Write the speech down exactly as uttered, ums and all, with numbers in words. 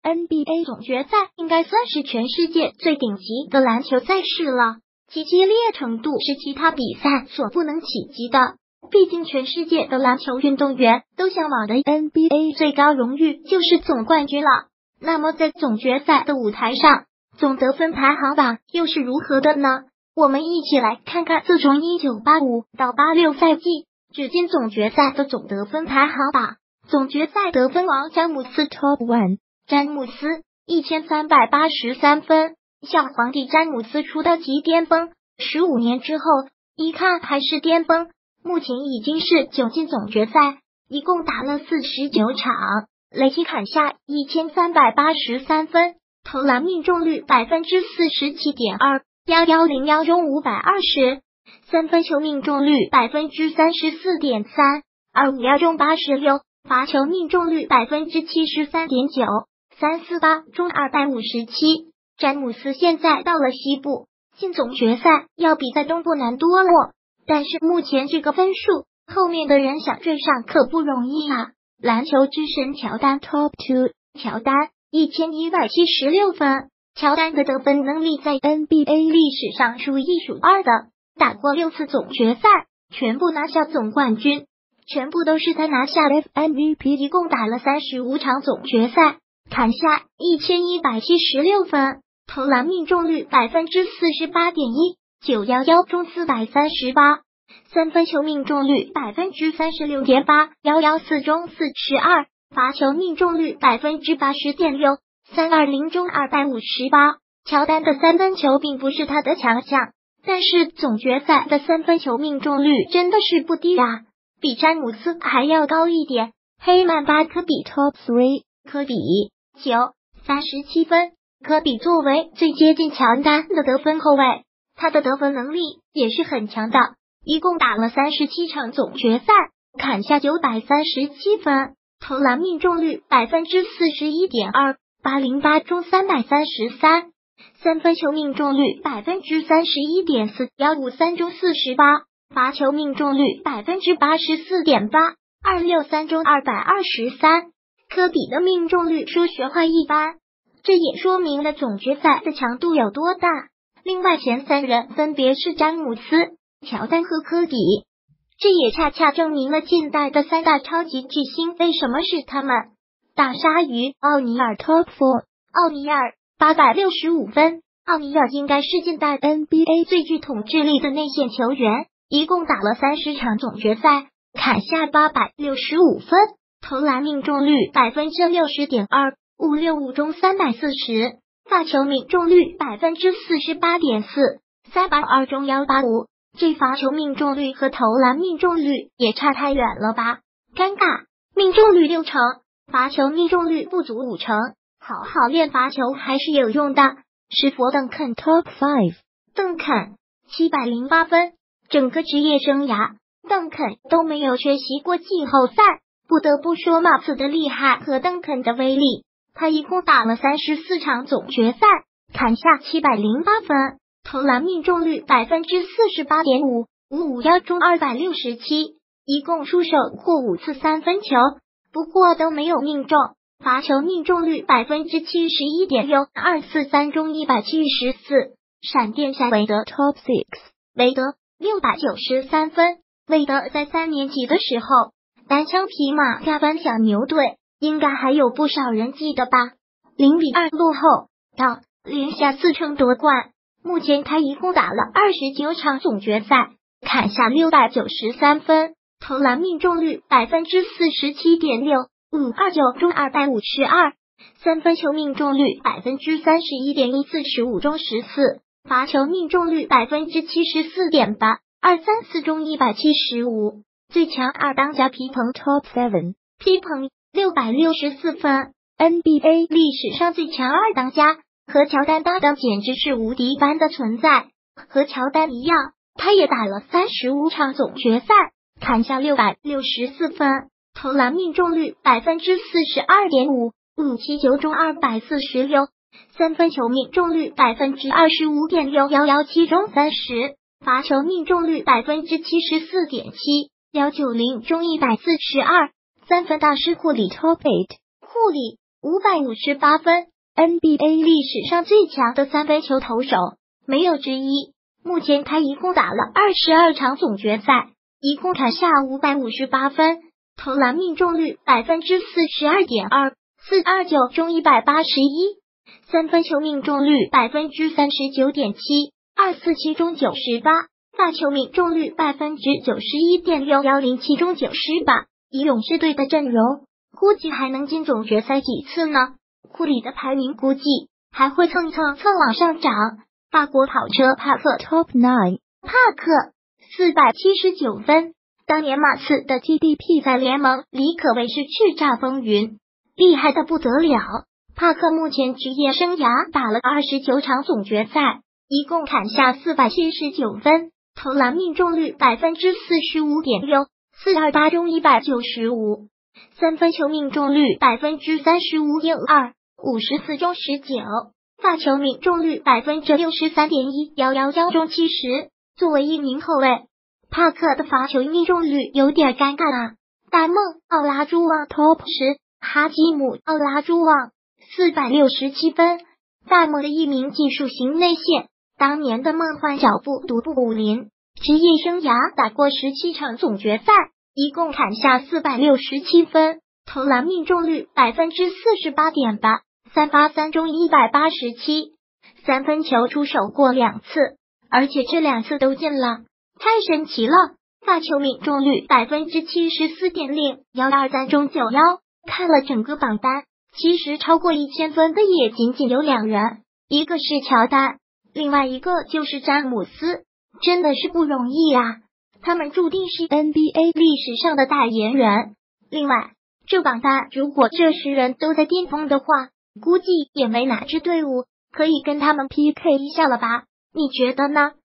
N B A 总决赛应该算是全世界最顶级的篮球赛事了，其激烈程度是其他比赛所不能企及的。毕竟全世界的篮球运动员都向往的 N B A 最高荣誉就是总冠军了。那么在总决赛的舞台上，总得分排行榜又是如何的呢？我们一起来看看自从一九八五到八六赛季至今总决赛的总得分排行榜。总决赛得分王詹姆斯 Top 一， 詹姆斯一千三百八十三分，小皇帝詹姆斯出道即巅峰，十五年之后一看还是巅峰，目前已经是九进总决赛，一共打了四十九场，累计砍下一千三百八十三分，投篮命中率 百分之四十七点二， 一一零一中五百二十，三分球命中率 百分之三十四点三， 二五一中八十六，罚球命中率 百分之七十三点九， 三四八中二百五十七。詹姆斯现在到了西部，进总决赛要比在东部难多了，但是目前这个分数，后面的人想追上可不容易啊。篮球之神乔丹 Top 二， 乔丹一千一百七十六分，乔丹的得分能力在 N B A 历史上数一数二的，打过六次总决赛，全部拿下总冠军，全部都是他拿下 F M V P， 一共打了三十五场总决赛，砍下一千一百七十六分，投篮命中率 百分之四十八点一， 九一一中四百三十八，三分球命中率 百分之三十六点八， 一一四中四十二，罚球命中率 百分之八十点六， 三二零中二百五十八。乔丹的三分球并不是他的强项，但是总决赛的三分球命中率真的是不低啊，比詹姆斯还要高一点。黑曼巴科比 Top 三， 科比九三十七分，科比作为最接近乔丹的得分后卫，他的得分能力也是很强的，一共打了三十七场总决赛，砍下九百三十七分，投篮命中率 百分之四十一点二， 八零八中三百三十三，三分球命中率 百分之三十一点四， 一五三中四十八，罚球命中率 百分之八十四点八， 二六三中二百二十三。科比的命中率说实话一般，这也说明了总决赛的强度有多大。另外前三人分别是詹姆斯、乔丹和科比，这也恰恰证明了近代的三大超级巨星为什么是他们。大鲨鱼奥尼尔 Top 四， 奥尼尔八百六十五分，奥尼尔应该是近代 N B A 最具统治力的内线球员，一共打了三十场总决赛，砍下八百六十五分，投篮命中率 百分之六十点二， 五六五中三百四十，罚球命中率 百分之四十八点四， 三百二中一八五，这罚球命中率和投篮命中率也差太远了吧？尴尬，命中率六成，罚球命中率不足五成，好好练罚球还是有用的。史佛邓肯 Top 五， 邓肯七百零八分，整个职业生涯邓肯都没有缺席过季后赛，不得不说马刺的厉害和邓肯的威力。他一共打了三十四场总决赛，砍下七百零八分，投篮命中率 百分之四十八点五， 五五一中二百六十七，一共出手过五次三分球，不过都没有命中，罚球命中率 百分之七十一点六， 二四三中一百七十四。闪电侠韦德 Top 六， 韦德六百九十三分，韦德在三年级的时候单枪匹马压翻小牛队，应该还有不少人记得吧？零比二落后，到连下四胜夺冠。目前他一共打了二十九场总决赛，砍下六百九十三分，投篮命中率 百分之四十七点六， 五二九中二百五十二，三分球命中率 百分之三十一点一， 四十五中十四，罚球命中率 百分之七十四点八， 二三四中一百七十五。最强二当家皮蓬 Top 七， 皮蓬六百六十四分， N B A 历史上最强二当家，和乔丹搭档简直是无敌般的存在。和乔丹一样，他也打了三十五场总决赛，砍下六百六十四分，投篮命中率 百分之四十二点五， 五七九中二百四十六，三分球命中率 百分之二十五点六， 一一七中三十，罚球命中率 百分之七十四点七， 一九零中一百四十二。三分大师库里 Top 八， 库里五百五十八分 ，N B A 历史上最强的三分球投手，没有之一。目前他一共打了二十二场总决赛，一共砍下五百五十八分，投篮命中率 百分之四十二点二， 四二九中一百八十一，三分球命中率 百分之三十九点七， 二四七中九十八，罚球命中率 百分之九十一点六， 一零七中九十八。以勇士队的阵容，估计还能进总决赛几次呢？库里的排名估计还会蹭蹭蹭往上涨。法国跑车帕克 Top 九， 帕克四百七十九分，当年马刺的 T D P 在联盟里可谓是叱咤风云，厉害的不得了。帕克目前职业生涯打了二十九场总决赛，一共砍下四百七十九分，投篮命中率 百分之四十五点六， 四二八中一百九十五，三分球命中率 百分之三十五点二， 五十四中十九，罚球命中率 百分之六十三点一， 一一一中七十。作为一名后卫，帕克的罚球命中率有点尴尬啊。戴梦奥拉朱旺 Top 十， 哈基姆奥拉朱旺四百六十七分，戴梦的一名技术型内线，当年的梦幻脚步独步武林，职业生涯打过十七场总决赛，一共砍下四百六十七分，投篮命中率 百分之四十八点八， 三八三中一百八十七，三分球出手过两次，而且这两次都进了，太神奇了。罚球命中率 百分之七十四点零， 一二三中九一。看了整个榜单，其实超过一千分的也仅仅有两人，一个是乔丹，另外一个就是詹姆斯，真的是不容易啊，他们注定是 N B A 历史上的代言人。另外，这榜单如果这十人都在巅峰的话，估计也没哪支队伍可以跟他们 P K 一下了吧？你觉得呢？